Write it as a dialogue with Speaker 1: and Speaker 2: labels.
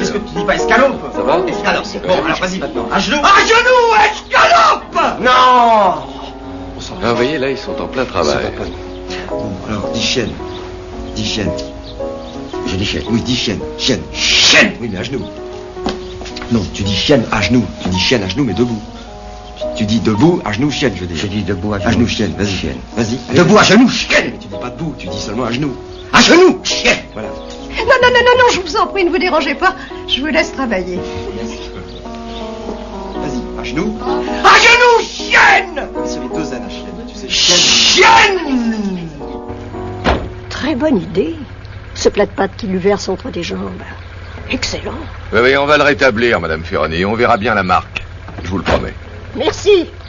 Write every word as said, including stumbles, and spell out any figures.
Speaker 1: qu'est-ce que tu dis pas escalope?
Speaker 2: Ça va?
Speaker 1: Escalope. Bon, alors vas-y maintenant. À genoux. À genoux, escalope. Non.
Speaker 2: Ah, vous voyez, là, ils sont en plein travail.
Speaker 3: Bon, alors, dis chienne. Dis chienne. J'ai dit chienne. Oui, dis chienne. Chienne. Chienne. Oui, mais à genoux. Non, tu dis chienne à genoux. Tu dis chienne à genoux, mais debout. Tu dis debout, à genoux, chienne, je dis.
Speaker 1: J'ai dit debout à genoux.
Speaker 3: À genoux, chienne. Vas-y,
Speaker 1: chienne.
Speaker 3: Vas-y.
Speaker 1: Debout à genoux, chienne.
Speaker 3: Mais tu dis pas debout, tu dis seulement à genoux.
Speaker 1: À genoux, chienne.
Speaker 3: Voilà.
Speaker 4: Non, non, non, non, non, je vous en prie, ne vous dérangez pas. Je vous laisse travailler.
Speaker 3: Vas-y, à genoux.
Speaker 1: À genoux, chienne.
Speaker 3: Comme s'il y avait deux N à chienne, tu sais.
Speaker 1: Chienne.
Speaker 5: Très bonne idée. Ce plat de pâtes qui lui verse entre des jambes. Excellent.
Speaker 2: Oui, oui, on va le rétablir, Madame Ferroni. On verra bien la marque. Je vous le promets.
Speaker 5: Merci.